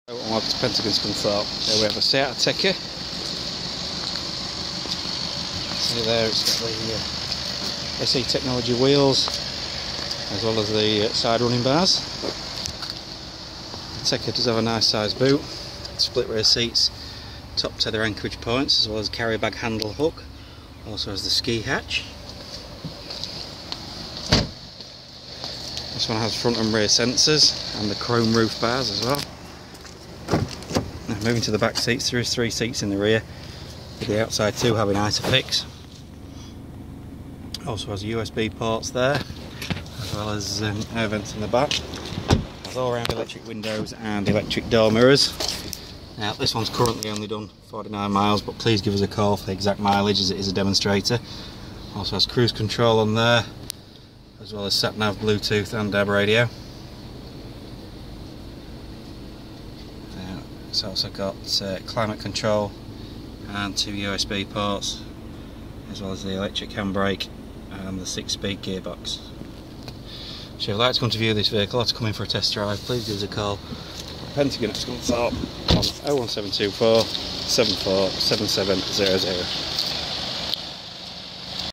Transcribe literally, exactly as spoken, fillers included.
Welcome to Pentagon Approved. There we have a Seat Ateca. See there, it's got the uh, S E technology wheels as well as the uh, side running bars. The Ateca does have a nice size boot, split rear seats, top tether anchorage points as well as carry bag handle hook. Also has the ski hatch. This one has front and rear sensors and the chrome roof bars as well. Now moving to the back seats, there is three seats in the rear, with the outside two having Isofix. Also has U S B ports there, as well as um, air vents in the back. Has all round electric windows and electric door mirrors. Now this one's currently only done forty-nine miles, but please give us a call for the exact mileage as it is a demonstrator. Also has cruise control on there, as well as sat nav, Bluetooth and D A B radio. It's also got uh, climate control and two U S B ports, as well as the electric handbrake and the six speed gearbox. So if you'd like to come to view this vehicle or to come in for a test drive, please give us a call. Pentagon Approved on oh one seven two four, seven four seven seven zero zero.